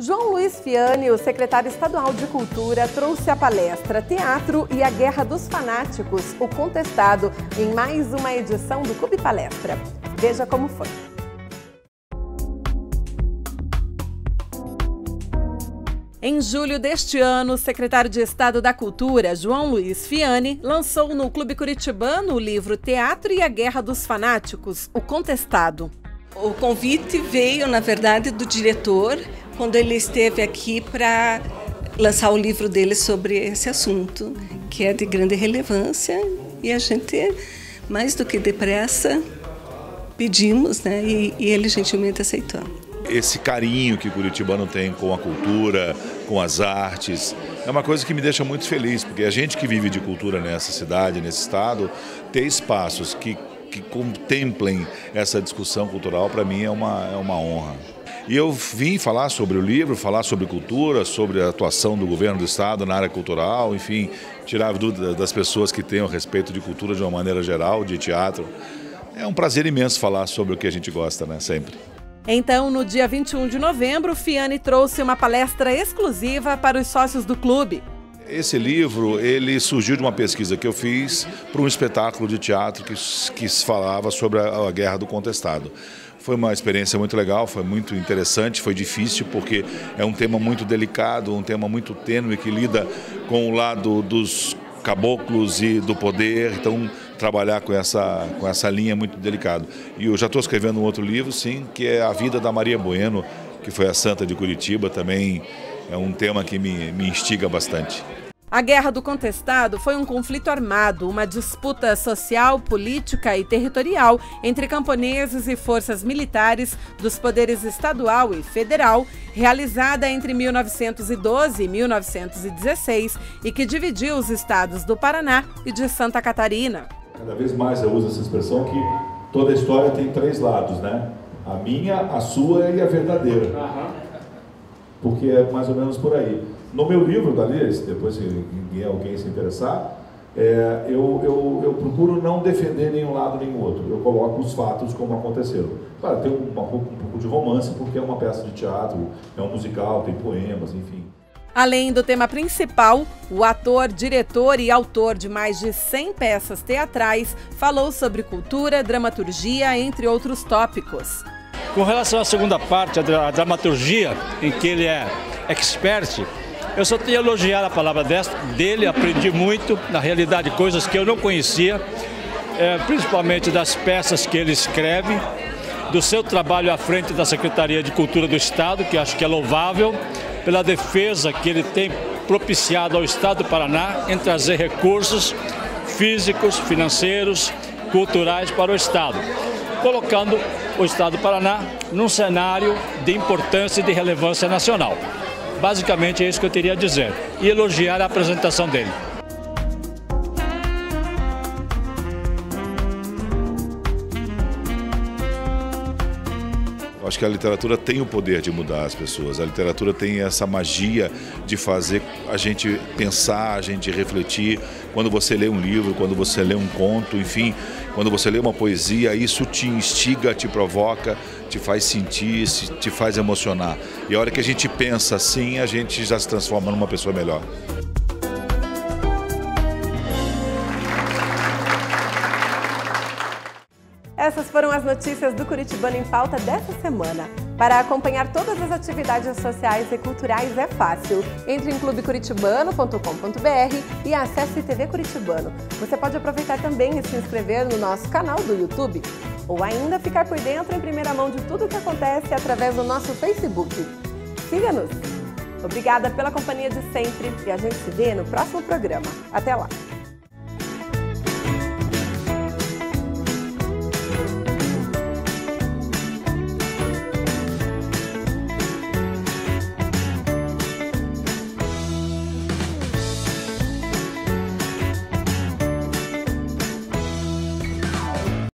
João Luiz Fiani, o secretário estadual de Cultura, trouxe a palestra Teatro e a Guerra dos Fanáticos, o Contestado, em mais uma edição do Clube Palestra. Veja como foi. Em julho deste ano, o secretário de Estado da Cultura, João Luiz Fiani, lançou no Clube Curitibano o livro Teatro e a Guerra dos Fanáticos, o Contestado. O convite veio, na verdade, do diretor, quando ele esteve aqui para lançar o livro dele sobre esse assunto, que é de grande relevância, e a gente, mais do que depressa, pedimos, né? E ele gentilmente aceitou. Esse carinho que o curitibano tem com a cultura, com as artes, é uma coisa que me deixa muito feliz, porque a gente que vive de cultura nessa cidade, nesse estado, ter espaços que contemplem essa discussão cultural, para mim é uma honra. E eu vim falar sobre o livro, falar sobre cultura, sobre a atuação do governo do estado na área cultural, enfim, tirar dúvidas das pessoas que tenham respeito de cultura de uma maneira geral, de teatro. É um prazer imenso falar sobre o que a gente gosta, né, sempre. Então, no dia 21 de novembro, Fiani trouxe uma palestra exclusiva para os sócios do clube. Esse livro, ele surgiu de uma pesquisa que eu fiz para um espetáculo de teatro que falava sobre a Guerra do Contestado. Foi uma experiência muito legal, foi muito interessante, foi difícil porque é um tema muito delicado, um tema muito tênue que lida com o lado dos caboclos e do poder, então trabalhar com essa linha é muito delicado. E eu já estou escrevendo um outro livro, sim, que é A Vida da Maria Bueno, que foi a santa de Curitiba, também é um tema que me instiga bastante. A Guerra do Contestado foi um conflito armado, uma disputa social, política e territorial entre camponeses e forças militares dos poderes estadual e federal, realizada entre 1912 e 1916 e que dividiu os estados do Paraná e de Santa Catarina. Cada vez mais eu uso essa expressão que toda a história tem três lados, né? A minha, a sua e a verdadeira. Porque é mais ou menos por aí. No meu livro, Dalias, depois se alguém se interessar, eu procuro não defender nenhum lado nem o outro. Eu coloco os fatos como aconteceram. Claro, tem um pouco de romance, porque é uma peça de teatro, é um musical, tem poemas, enfim. Além do tema principal, o ator, diretor e autor de mais de 100 peças teatrais falou sobre cultura, dramaturgia, entre outros tópicos. Com relação à segunda parte, a dramaturgia, em que ele é expert, eu só tenho a elogiar a palavra dele, aprendi muito, na realidade, coisas que eu não conhecia, principalmente das peças que ele escreve, do seu trabalho à frente da Secretaria de Cultura do Estado, que acho que é louvável, pela defesa que ele tem propiciado ao Estado do Paraná em trazer recursos físicos, financeiros, culturais para o Estado, colocando o Estado do Paraná num cenário de importância e de relevância nacional. Basicamente é isso que eu teria a dizer, e elogiar a apresentação dele. Eu acho que a literatura tem o poder de mudar as pessoas, a literatura tem essa magia de fazer a gente pensar, a gente refletir. Quando você lê um livro, quando você lê um conto, enfim, quando você lê uma poesia, isso te instiga, te provoca, te faz sentir, te faz emocionar. E a hora que a gente pensa assim, a gente já se transforma numa pessoa melhor. Essas foram as notícias do Curitibano em Pauta dessa semana. Para acompanhar todas as atividades sociais e culturais é fácil. Entre em clubecuritibano.com.br e acesse TV Curitibano. Você pode aproveitar também e se inscrever no nosso canal do YouTube. Ou ainda ficar por dentro em primeira mão de tudo o que acontece através do nosso Facebook. Siga-nos! Obrigada pela companhia de sempre e a gente se vê no próximo programa. Até lá!